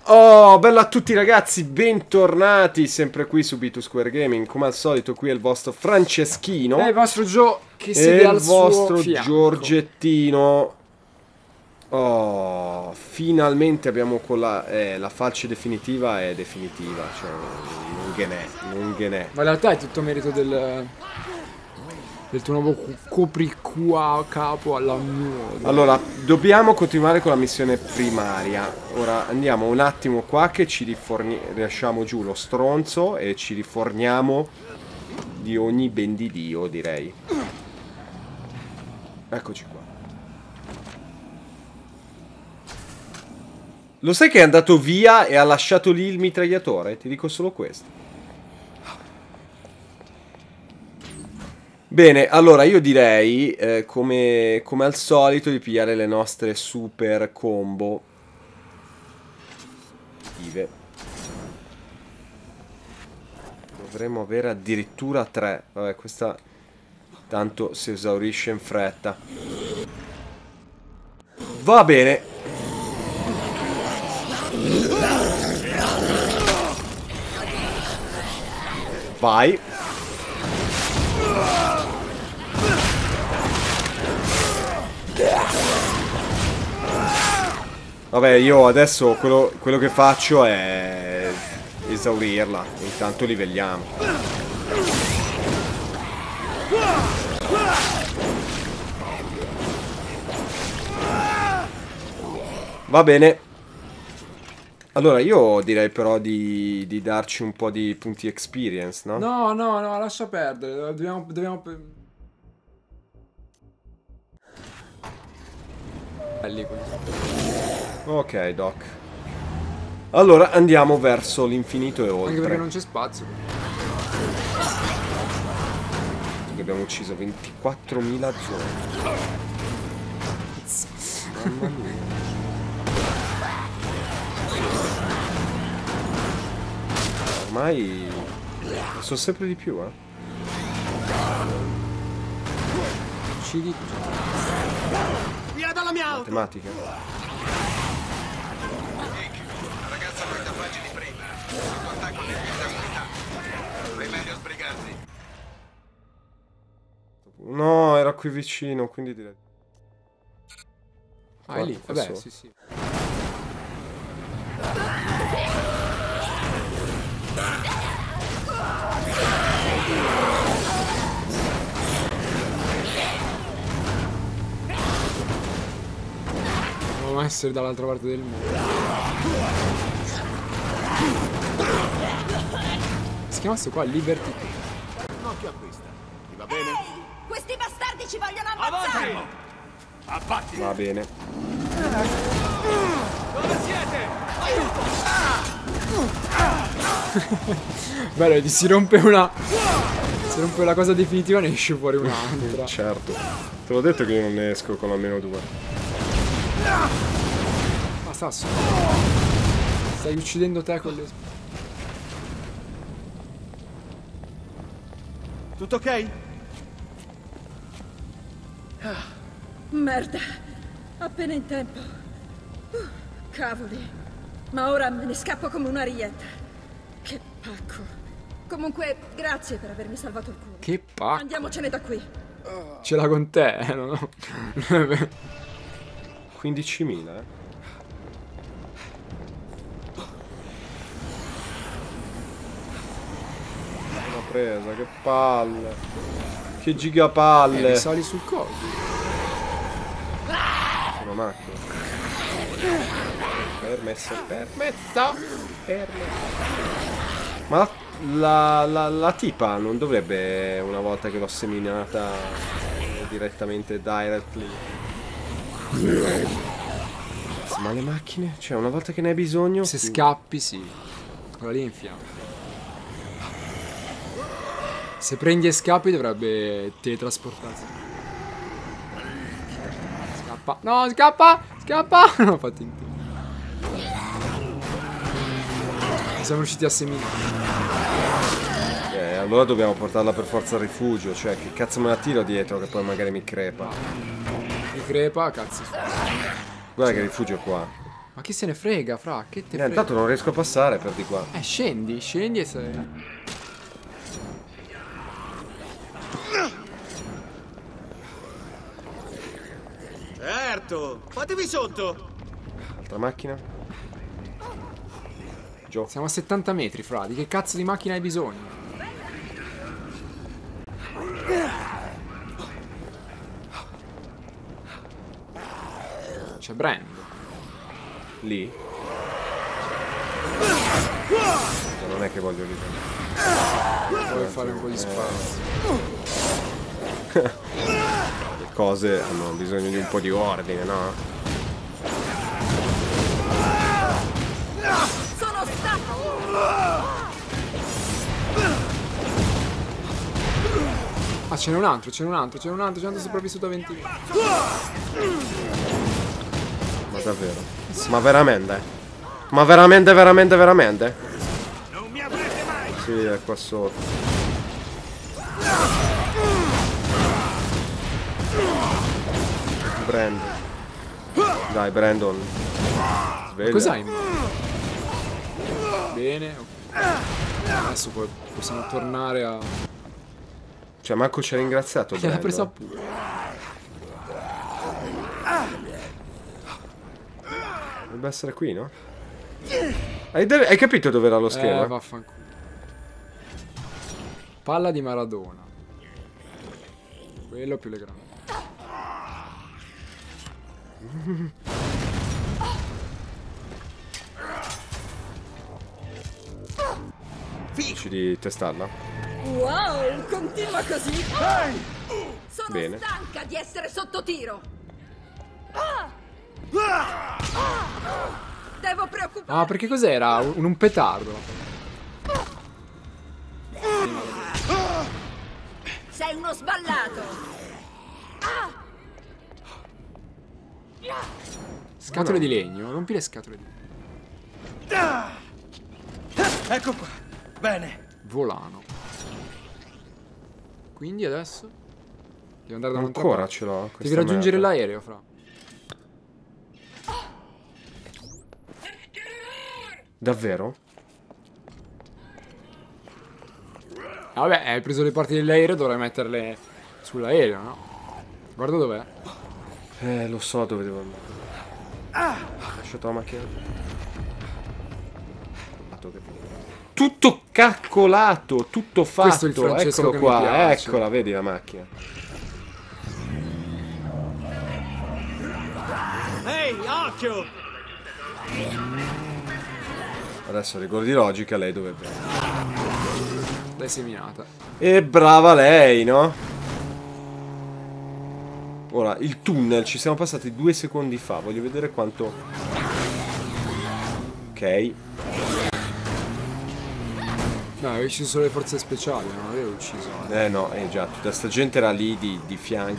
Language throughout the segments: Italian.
Oh, bella a tutti ragazzi, bentornati sempre qui su B2 Square Gaming. Come al solito qui è il vostro Franceschino e il vostro Gio che e siede il al vostro suo fianco. Giorgettino. Oh, finalmente abbiamo con la falce definitiva è definitiva, cioè non che ne. Ma in realtà è tutto merito del tuo nuovo capo alla nuova. Allora, dobbiamo continuare con la missione primaria. Ora andiamo un attimo qua che ci lasciamo giù lo stronzo e ci riforniamo di ogni ben di Dio, direi. Eccoci qua. Lo sai che è andato via e ha lasciato lì il mitragliatore? Ti dico solo questo. Bene, allora io direi, come al solito, di pigliare le nostre super combo. Dovremmo avere addirittura 3. Vabbè, questa tanto si esaurisce in fretta. Va bene. Vai. Vabbè, io adesso quello che faccio è esaurirla. Intanto livelliamo. Va bene. Allora io direi però di darci un po' di punti experience, no? No, lascia perdere. Dobbiamo... Belli quelli. Ok, Doc. Allora andiamo verso l'infinito e oltre. Anche perché non c'è spazio. Abbiamo ucciso 24.000 zone. Mamma mia. Ormai sono sempre di più, Uccidi. Via dalla mia auto! Matematica. La ragazza portafogli di prima. In contatto con le unità. È meglio sbrigarsi. No, era qui vicino, quindi direi. Ah, è lì. Qua Vabbè, sotto. sì. Dobbiamo essere dall'altra parte del mondo. Si chiama sto qua Liberty. Un occhio a questa. Ti va bene? Questi bastardi ci vogliono ammazzare! Abbatti! Va bene. Dove siete? Bello, si rompe una... Si rompe la cosa definitiva, ne esce fuori un'altra. Certo. Te l'ho detto che io non ne esco con almeno 2. Ma Sasso, stai uccidendo te con le... Tutto ok? Merda! Appena in tempo. Cavoli. Ma ora me ne scappo come una rietta. Che pacco. Comunque, grazie per avermi salvato il culo. Che pacco. Andiamocene da qui. Ce l'ha con te, no? 15.000, L'ho presa, che palle. Che gigapalle. Sali sul coso. Una macchina. Permesso. Ma la tipa non dovrebbe, una volta che l'ho seminata direttamente directly. Ma le macchine? Cioè, una volta che ne hai bisogno. Se scappi, sì. Quella lì è in fiamme. Se prendi e scappi dovrebbe teletrasportarsi. Scappa. No, scappa! Scappa! Non ho fatto in tempo. Siamo riusciti a seminare. Allora dobbiamo portarla per forza al rifugio. Cioè, che cazzo me la tiro dietro che poi magari mi crepa. Mi crepa, cazzo. Guarda che rifugio qua. Ma chi se ne frega, fra? Che te frega? Intanto non riesco a passare per di qua. Scendi e sei... Certo, fatevi sotto. Altra macchina. Giù. Siamo a 70 metri, fra. Di che cazzo di macchina hai bisogno? C'è Brando. Lì. Non è che voglio lì. Vuoi fare un po' di spazio. Le cose hanno bisogno di un po' di ordine, no? Sono stanco! Ah, ce n'è un altro, sopravvissuto a 20 minuti. Ma davvero? Ma veramente? Ma veramente, veramente, veramente? Non mi avrete mai. Sì, è qua sotto. Brandon. Dai, Brandon. Sveglia. Cos'hai in mano? Bene, ok. Adesso possiamo tornare a... Cioè, manco ci ha ringraziato, L'ha presa Brandon. pure. Dovrebbe essere qui, no? Hai capito dove era lo schema? Vaffanculo. Palla di Maradona. Quello più le grandi. Dici di testarla? Wow, continua così! Sono Bene. stanca di essere sotto tiro! Devo preoccuparmi! Ah, perché cos'era? Un petardo. Sei uno sballato! Scatole di legno, rompi le scatole di legno. Ecco qua. Bene. Volano. Quindi adesso? Devi andare da un'altra Ancora parte. ce l'ho. Devi questa raggiungere merda. l'aereo, fra. Davvero? Ah, vabbè, hai preso le parti dell'aereo, dovrai metterle sull'aereo, no? Guarda dov'è. Lo so dove devo andare. Ho lasciato la macchina. Tutto caccolato, tutto fatto. Questo è il Francesco Eccolo che mi qua, piace. eccola, vedi la macchina. Ehi, occhio. Adesso rigore di logica, lei dovrebbe. L'hai seminata. E brava lei, no? Ora, il tunnel, ci siamo passati 2 secondi fa. Voglio vedere quanto... Ok. No, avevi ucciso solo le forze speciali, non avevo ucciso. No, già, tutta sta gente era lì di fianco.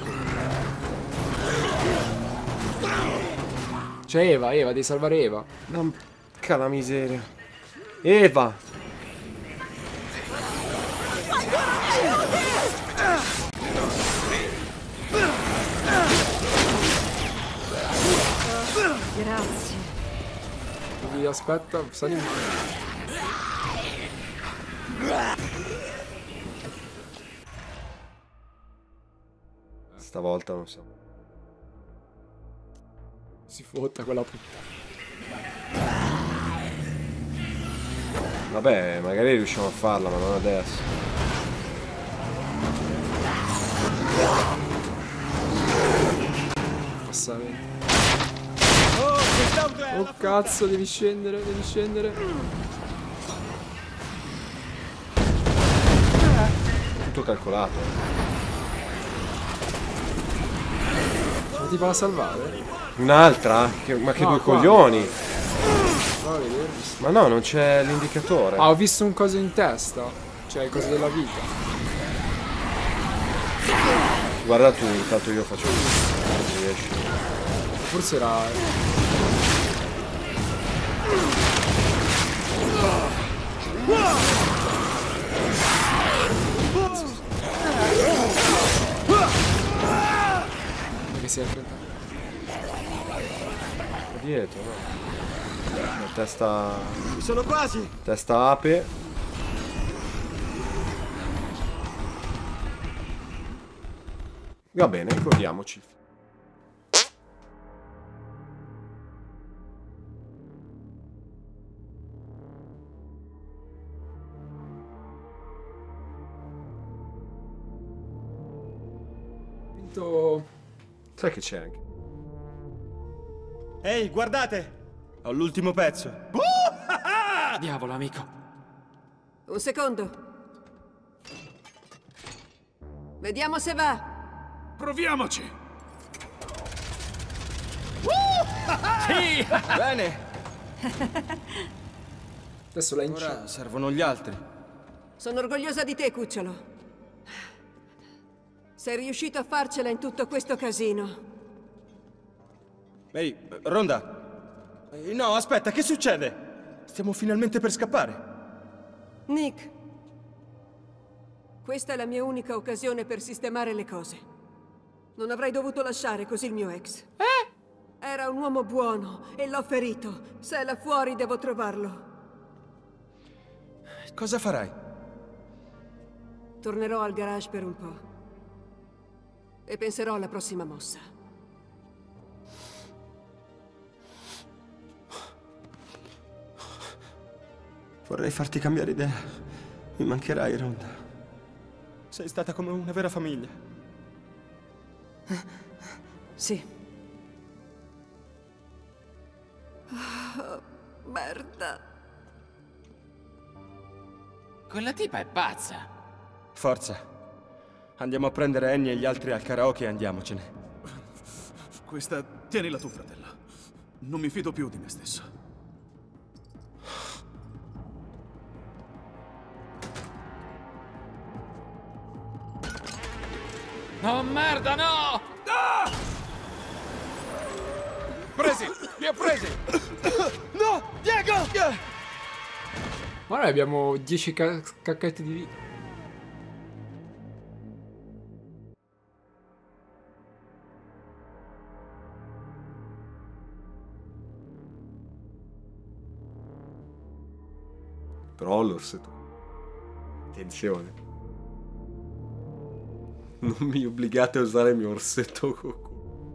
C'è Eva, devi salvare Eva. Porca la miseria. Eva! Grazie. Quindi aspetta, sali in mano. Stavolta non so. Si fotta quella puttana. Vabbè, magari riusciamo a farla, ma non adesso. Passare. Oh, quest'auto è Oh cazzo, devi scendere, devi scendere. Tutto calcolato. Ma ti va a salvare? Un'altra? Ma che No, due qua. coglioni! Va a vedere. Ma no, non c'è l'indicatore. Ah, ho visto un coso in testa. Cioè, il coso della vita. Guarda tu, intanto io faccio. Se riesci. Forse era... Che si è affrettato. dietro, no? La testa... Sono quasi! Testa ape. Va bene, godiamoci. Sai che c'è anche? Ehi, guardate! Ho l'ultimo pezzo. Diavolo, amico. Un secondo. Vediamo se va. Proviamoci! Bene. Adesso la inci. Ora servono gli altri. Sono orgogliosa di te, cucciolo. Sei riuscito a farcela in tutto questo casino. Ehi, Ronda! No, aspetta, che succede? Stiamo finalmente per scappare. Nick, questa è la mia unica occasione per sistemare le cose. Non avrei dovuto lasciare così il mio ex. Era un uomo buono e l'ho ferito. Se è là fuori devo trovarlo. Cosa farai? Tornerò al garage per un po'. E penserò alla prossima mossa. Vorrei farti cambiare idea. Mi mancherai, Ronda. Sei stata come una vera famiglia. Sì. Oh, merda. Quella tipa è pazza. Forza. Andiamo a prendere Annie e gli altri al karaoke e andiamocene. Questa, tienila tu, fratello. Non mi fido più di me stesso. Oh merda, no! Presi! Li ho presi! No! Diego! Ma noi abbiamo 10 cacchetti di vita. Però l'orsetto. Attenzione. Non mi obbligate a usare il mio orsetto Goku.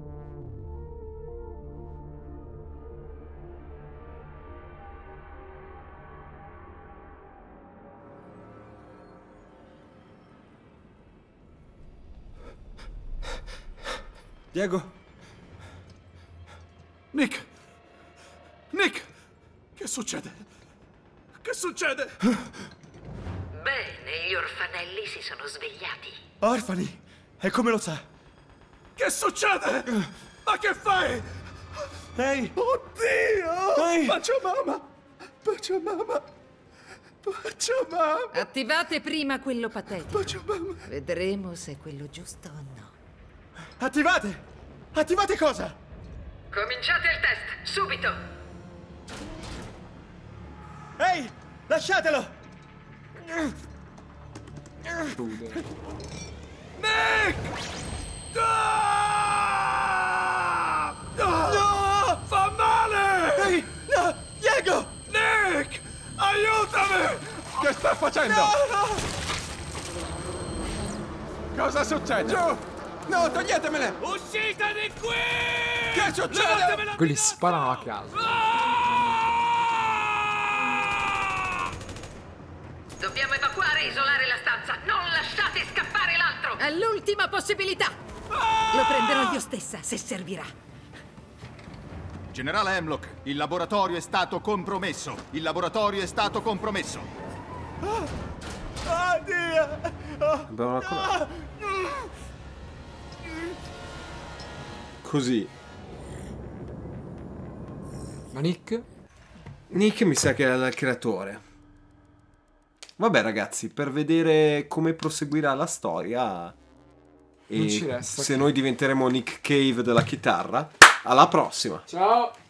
Diego? Nick! Nick! Che succede? Che succede? Bene, gli orfanelli si sono svegliati. Orfani! E come lo sa? Che succede? Ma che fai? Ehi! Oddio! Ehi! Bacia mamma! Bacia mamma! Bacia mamma! Attivate prima quello patetico. Bacia mamma! Vedremo se è quello giusto o no. Attivate! Attivate cosa? Cominciate il test, subito! Ehi! Lasciatelo! Nick! Ah! No! Fa male! Ehi! No! Diego! Nick! Aiutami! Che sta facendo? No! Cosa succede? Giù! No, toglietemele! Uscite di qui! Che succede? Levatemi Quelli sparano a caso. Dobbiamo evacuare e isolare la stanza. Non lasciate scappare l'altro! È l'ultima possibilità! Lo prenderò io stessa, se servirà. Generale Hemlock, il laboratorio è stato compromesso. Il laboratorio è stato compromesso. Oddio! Abbiamo una cosa. Così. Ma Nick? Nick mi sa che è il creatore. Vabbè ragazzi, per vedere come proseguirà la storia Non ci e resta se che- noi diventeremo Nick Cave della chitarra, alla prossima. Ciao!